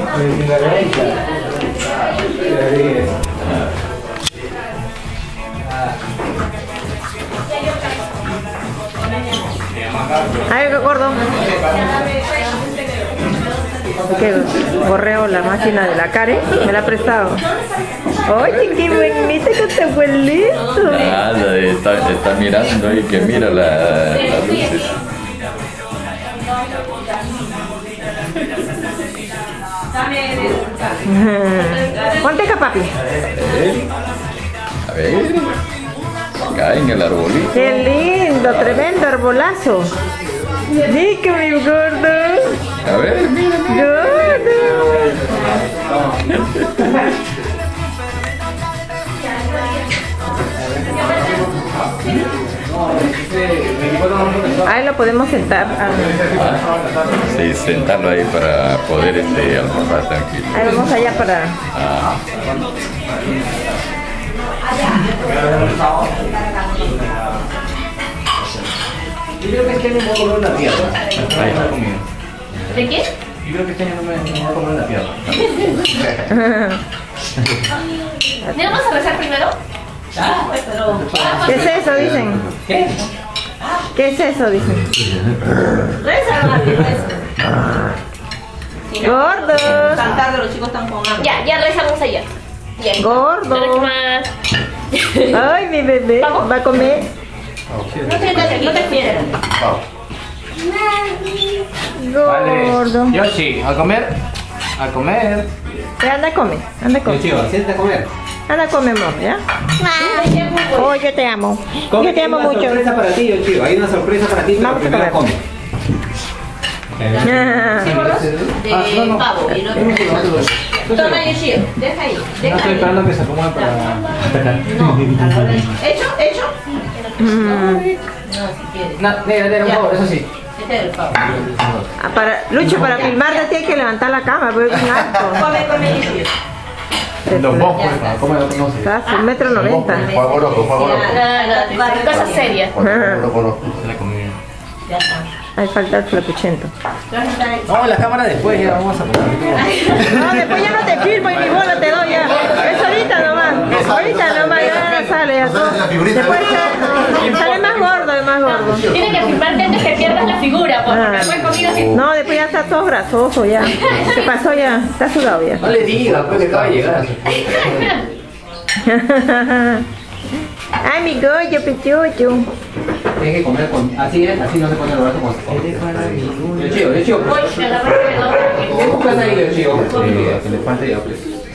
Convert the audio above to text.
En la derecha. Ay, qué gordo. Que correo la máquina de la Care, me la ha prestado. Oye, qué bonita que te abuelito. Nada, está mirando y que mira las luces. Ponte acá, papi. A ver. Acá en el arbolito. Qué lindo, tremendo arbolazo. Sí, que mi gordo. A ver, mira, mira. Gordo. Ahí lo podemos sentar. Sí, sentarlo ahí para poder almorzar tranquilo. Ahí vamos allá para... Ah. Yo creo que este año me voy a comer una pierna. Ahí. ¿De qué? Yo creo que este año no me voy a comer una pierna. ¿No vamos a rezar primero? Pero... ¿Qué es eso, dicen? ¿Qué? ¿Qué es eso, dicen? Reza, rápido, reza. Gordo. Tan tarde los chicos están con hambre. Ya rezamos allá. Bien. Gordo. Más. Ay, mi bebé. ¿Vamos? Va a comer. No te quieras. Gordo. Yoshi, a comer. A comer. Anda a comer. Anda a comer. Yoshi, siéntate a comer. Anda a comer, amor, ¿ya? Oh, yo te amo. Yo te amo Hay una mucho. sorpresa para ti, Yoshi. Hay una sorpresa para ti, pero Vamos a primero comer. come. Símbolos de pavo y el otro. Toma, Yoshio, deja ahí. No Deja estoy ahí. esperando que se acomoden para... No, a la hora de... ¿Hecho? No, si quieres. No, negra, un favor, eso sí. Este es el pavo. Ah, Lucho, para filmarte tienes que levantar la cama, porque es un alto. Come, Yoshio. Los bocos, ¿cómo lo conoces? Estás 1,90 m. Cosas serias. Lo conozco. Se la comí. Ya está. Ahí falta el flacuchento. No, la cámara después ya vamos a poner. No, después ya no te filmo y mi bola te doy ya. Es ahorita nomás. Ahorita nomás ya sale ya todo. Después sale más gordo, más gordo. Tienes que filmarte antes que pierdas la figura, porque después conmigo sí. No, después ya está todo grasoso ya. ¿Qué pasó ya? Está sudado ya. No le digas, pues que acaba de llegar. Ay, mi gollo, pechucho. Tienes que comer con... Así es, así no se pone el brazo como... Yoshio, Voy, me agarro el dedo. ¿Qué buscas ahí, Yoshio? Que le falte ya, pues.